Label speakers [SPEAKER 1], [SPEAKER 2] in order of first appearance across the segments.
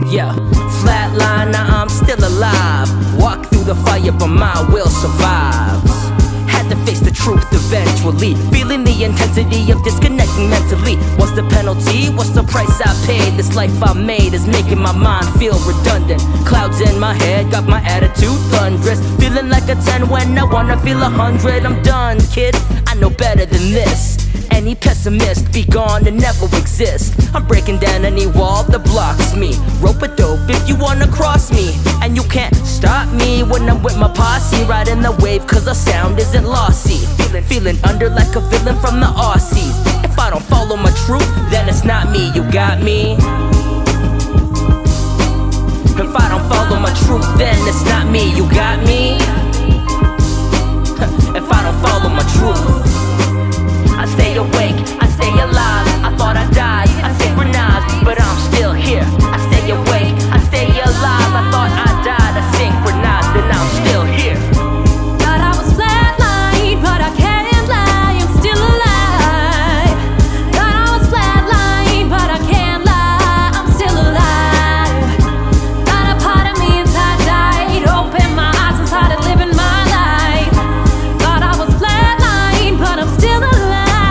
[SPEAKER 1] Yeah, flatline, now I'm still alive. Walk through the fire, but my will survives. Had to face the truth eventually, feeling the intensity of disconnecting mentally. What's the penalty? What's the price I paid? This life I made is making my mind feel redundant. Clouds in my head, got my attitude thunderous. Feeling like a 10 when I wanna feel 100. I'm done, kid, I know better than this. Any pessimist, be gone and never exist. I'm breaking down any wall that blocks me. Rope a dope if you wanna cross me, and you can't stop me when I'm with my posse. Riding the wave cause our sound isn't lossy. Feeling under like a villain from the Aussies. If I don't follow my truth, then it's not me, you got me? If I don't follow my truth, then it's not me, you got me? If I don't follow my truth, I stay awake, I stay alive. I thought I died, I synchronized, but I'm still here. I stay awake, I stay alive. I thought I died, I synchronized, and I'm still here.
[SPEAKER 2] Thought I was flatlined, but I can't lie, I'm still alive. Thought I was flatlined, but I can't lie, I'm still alive. Thought a part of me inside died, opened my eyes and started living my life. Thought I was flatlined, but I'm still alive.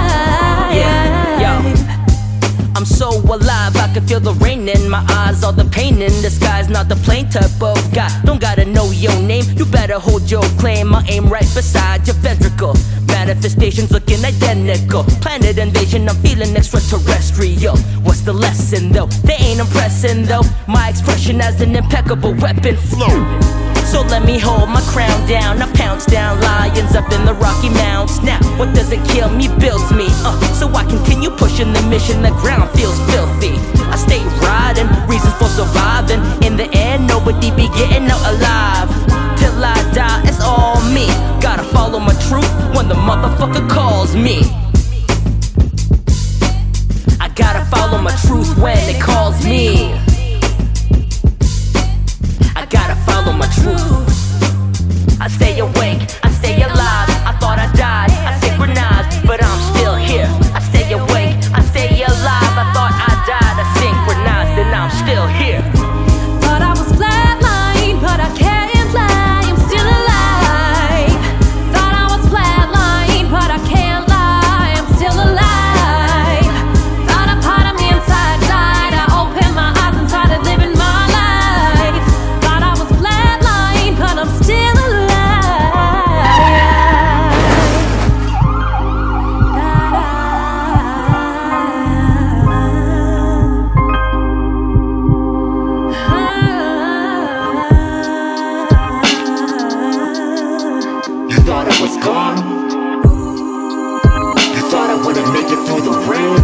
[SPEAKER 1] I'm so alive, I can feel the rain in my eyes. All the pain in the skies, not the plain type of guy. Don't gotta know your name, you better hold your claim. I aim right beside your ventricle. Manifestations looking identical. Planet invasion, I'm feeling extraterrestrial. What's the lesson though? They ain't impressing though. My expression as an impeccable weapon flow. So let me hold my crown down. I pounce down lions up in the Rocky Mountains. Now, what doesn't kill me builds me, so I continue pushing the mission. The ground feels filthy, I stay riding, reasons for surviving. In the end, nobody be getting out alive. Till I die, it's all me. Gotta follow my truth when the motherfucker calls me. I gotta follow my truth when it calls me. I gotta follow my truth. I stay awake, I stay alive. I thought I died, I synchronized, but I'm still here. I stay awake, I stay alive. I thought I died, I synchronized, and I'm still here.
[SPEAKER 2] Thought I was flatlined, but I can't lie, I'm still alive. Thought I was flatlined, but I can't lie, I'm still alive. Thought a part of me inside died, I opened my eyes and started living my life. Thought I was flatlined, but I'm still alive.
[SPEAKER 3] You thought I was gone? You thought I wouldn't make it through the rain?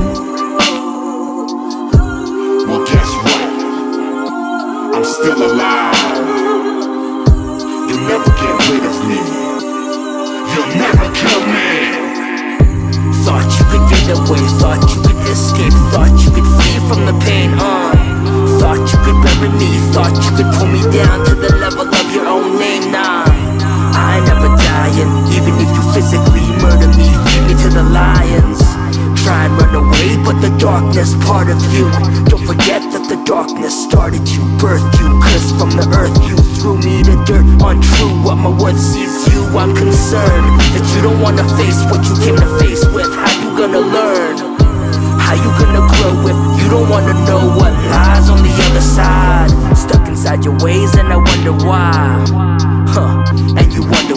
[SPEAKER 3] Well, guess what? I'm still alive. You'll never get rid of me. You'll never kill me.
[SPEAKER 1] Thought you could get away, thought you could escape, thought you could flee from the pain, thought you could bury me, thought you could pull me down to the level of your own name. Nah, I ain't never dying, even if you physically murder me, feed me to the lions. Try and run away, but the darkness part of you. Don't forget that the darkness started you, birthed you. Cause from the earth you threw me to dirt. Untrue, what my word sees you. I'm concerned that you don't wanna face what you came to face with. How you gonna learn? How you gonna grow if you don't wanna know what lies on the other side? Stuck inside your ways and I wonder why. And you wonder